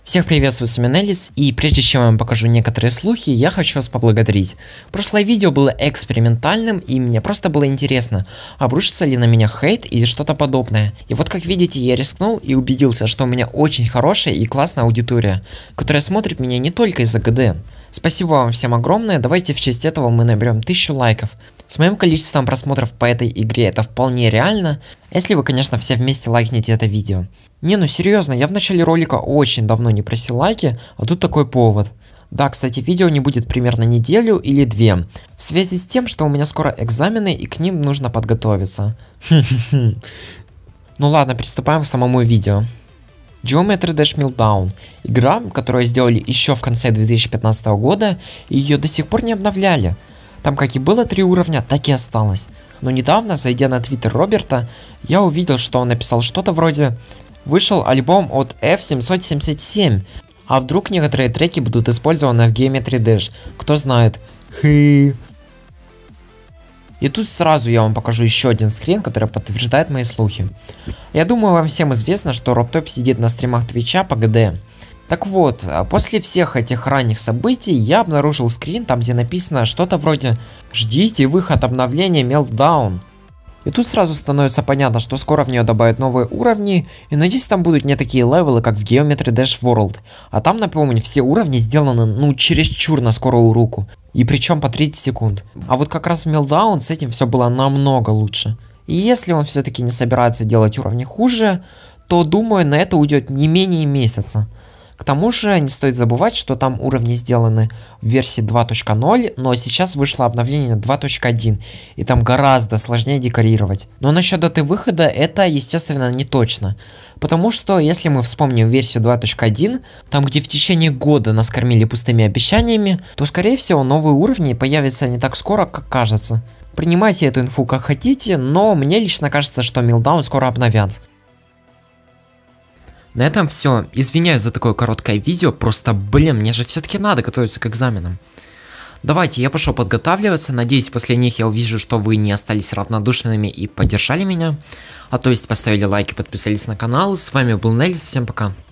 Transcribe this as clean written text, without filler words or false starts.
Всех приветствую, с вами Неллис, и прежде чем я вам покажу некоторые слухи, я хочу вас поблагодарить. Прошлое видео было экспериментальным, и мне просто было интересно, обрушится ли на меня хейт или что-то подобное. И вот как видите, я рискнул и убедился, что у меня очень хорошая и классная аудитория, которая смотрит меня не только из-за ГД. Спасибо вам всем огромное, давайте в честь этого мы наберем 1000 лайков. С моим количеством просмотров по этой игре это вполне реально, если вы, конечно, все вместе лайкнете это видео. Не, ну серьезно, я в начале ролика очень давно не просил лайки, а тут такой повод. Да, кстати, видео не будет примерно неделю или две, в связи с тем, что у меня скоро экзамены и к ним нужно подготовиться. Ну ладно, приступаем к самому видео. Geometry Dash Meltdown. Игра, которую сделали еще в конце 2015 года, и ее до сих пор не обновляли. Там как и было 3 уровня, так и осталось. Но недавно, зайдя на твиттер Роберта, я увидел, что он написал что-то вроде: вышел альбом от F777, а вдруг некоторые треки будут использованы в Geometry Dash, кто знает. И тут сразу я вам покажу еще один скрин, который подтверждает мои слухи. Я думаю, вам всем известно, что Роптоп сидит на стримах Твича по ГД. Так вот, после всех этих ранних событий я обнаружил скрин, там где написано что-то вроде «Ждите выход обновления Meltdown». И тут сразу становится понятно, что скоро в нее добавят новые уровни, и надеюсь, там будут не такие левелы, как в Geometry Dash World. А там, напомню, все уровни сделаны, ну, чересчур на скорую руку. И причем по 30 секунд. А вот как раз в Meltdown с этим все было намного лучше. И если он все-таки не собирается делать уровни хуже, то, думаю, на это уйдет не менее месяца. К тому же не стоит забывать, что там уровни сделаны в версии 2.0, но сейчас вышло обновление 2.1, и там гораздо сложнее декорировать. Но насчет даты выхода это, естественно, не точно. Потому что, если мы вспомним версию 2.1, там где в течение года нас кормили пустыми обещаниями, то скорее всего новые уровни появятся не так скоро, как кажется. Принимайте эту инфу как хотите, но мне лично кажется, что Meltdown скоро обновят. На этом все. Извиняюсь за такое короткое видео, просто, блин, мне же все-таки надо готовиться к экзаменам. Давайте, я пошел подготавливаться, надеюсь, после них я увижу, что вы не остались равнодушными и поддержали меня. А то есть поставили лайк и подписались на канал. С вами был Неллис, всем пока.